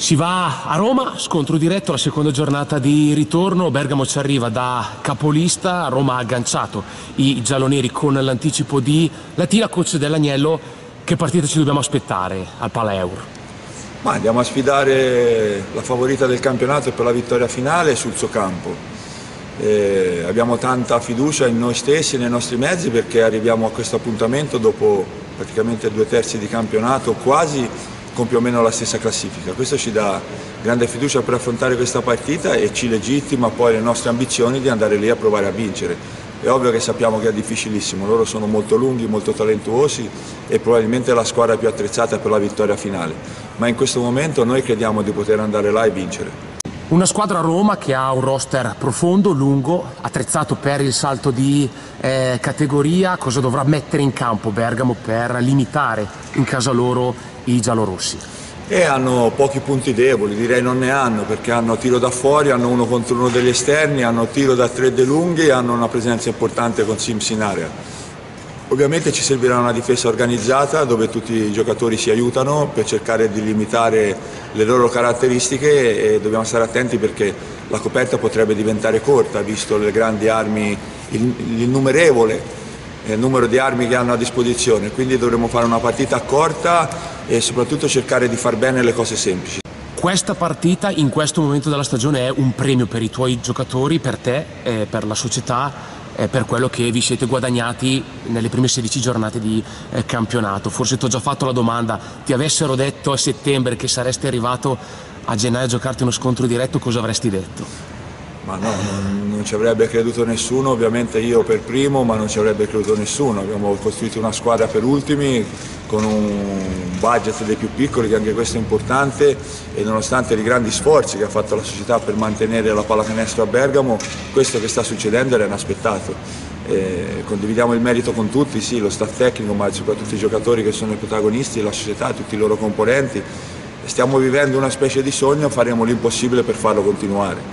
Si va a Roma, scontro diretto, la seconda giornata di ritorno. Bergamo ci arriva da capolista, Roma ha agganciato i gialloneri con l'anticipo di Latina. Coach Dell'Agnello, che partita ci dobbiamo aspettare al Palaeur? Ma andiamo a sfidare la favorita del campionato per la vittoria finale sul suo campo. Abbiamo tanta fiducia in noi stessi e nei nostri mezzi, perché arriviamo a questo appuntamento dopo praticamente 2/3 di campionato, quasi con più o meno la stessa classifica. Questo ci dà grande fiducia per affrontare questa partita e ci legittima poi le nostre ambizioni di andare lì a provare a vincere. È ovvio che sappiamo che è difficilissimo, loro sono molto lunghi, molto talentuosi e probabilmente la squadra più attrezzata per la vittoria finale, ma in questo momento noi crediamo di poter andare là e vincere. Una squadra Roma che ha un roster profondo, lungo, attrezzato per il salto di categoria. Cosa dovrà mettere in campo Bergamo per limitare in casa loro i giallorossi? E hanno pochi punti deboli, direi non ne hanno, perché hanno tiro da fuori, hanno 1 contro 1 degli esterni, hanno tiro da 3 dei lunghi e hanno una presenza importante con Sims in area. Ovviamente ci servirà una difesa organizzata dove tutti i giocatori si aiutano per cercare di limitare le loro caratteristiche, e dobbiamo stare attenti perché la coperta potrebbe diventare corta visto le grandi armi, l'innumerevole numero di armi che hanno a disposizione, quindi dovremo fare una partita corta e soprattutto cercare di far bene le cose semplici. Questa partita in questo momento della stagione è un premio per i tuoi giocatori, per te, per la società, per quello che vi siete guadagnati nelle prime 16 giornate di campionato. Forse ti ho già fatto la domanda: ti avessero detto a settembre che saresti arrivato a gennaio a giocarti uno scontro diretto, cosa avresti detto? Ma no, non ci avrebbe creduto nessuno, ovviamente io per primo, ma non ci avrebbe creduto nessuno. Abbiamo costruito una squadra per ultimi con un budget dei più piccoli, che anche questo è importante, e nonostante i grandi sforzi che ha fatto la società per mantenere la pallacanestro a Bergamo, questo che sta succedendo era inaspettato. Condividiamo il merito con tutti, sì, lo staff tecnico, ma soprattutto i giocatori che sono i protagonisti, la società, tutti i loro componenti. Stiamo vivendo una specie di sogno, faremo l'impossibile per farlo continuare.